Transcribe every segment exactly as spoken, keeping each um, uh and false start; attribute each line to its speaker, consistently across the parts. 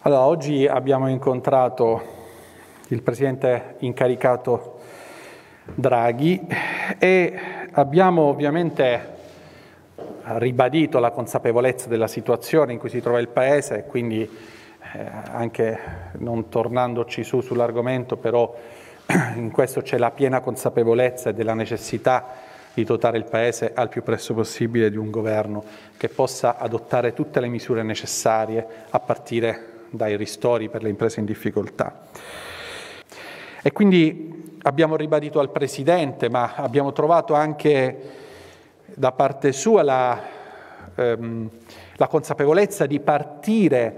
Speaker 1: Allora, oggi abbiamo incontrato il Presidente incaricato Draghi e abbiamo ovviamente ribadito la consapevolezza della situazione in cui si trova il Paese e quindi eh, anche non tornandoci su sull'argomento, però in questo c'è la piena consapevolezza della necessità di dotare il Paese al più presto possibile di un governo che possa adottare tutte le misure necessarie a partire dai ristori per le imprese in difficoltà. E quindi abbiamo ribadito al Presidente, ma abbiamo trovato anche da parte sua la, ehm, la consapevolezza di partire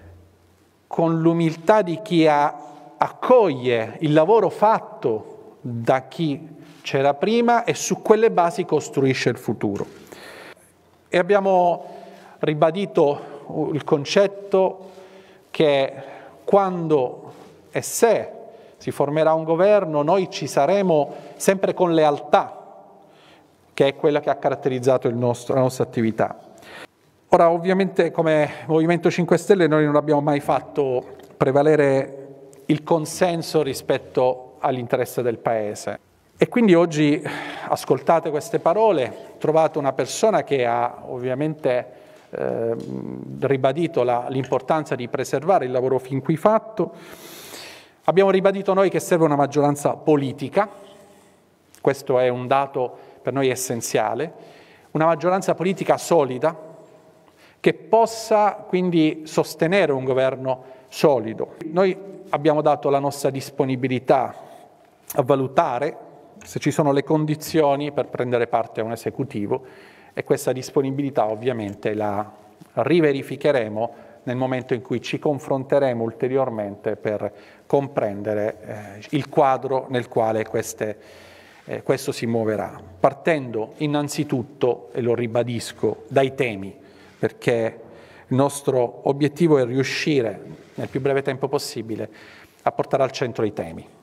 Speaker 1: con l'umiltà di chi ha, accoglie il lavoro fatto da chi c'era prima e su quelle basi costruisce il futuro. E abbiamo ribadito il concetto che quando e se si formerà un governo noi ci saremo sempre con lealtà, che è quella che ha caratterizzato il nostro, la nostra attività. Ora, ovviamente come Movimento cinque Stelle noi non abbiamo mai fatto prevalere il consenso rispetto all'interesse del Paese. E quindi oggi ascoltate queste parole, trovate una persona che ha ovviamente eh, ribadito l'importanza di preservare il lavoro fin qui fatto. Abbiamo ribadito noi che serve una maggioranza politica, questo è un dato per noi essenziale, una maggioranza politica solida che possa quindi sostenere un governo solido. Noi abbiamo dato la nostra disponibilità a valutare se ci sono le condizioni per prendere parte a un esecutivo e questa disponibilità ovviamente la riverificheremo nel momento in cui ci confronteremo ulteriormente per comprendere eh, il quadro nel quale queste, eh, questo si muoverà, partendo innanzitutto, e lo ribadisco, dai temi, perché il nostro obiettivo è riuscire nel più breve tempo possibile a portare al centro i temi.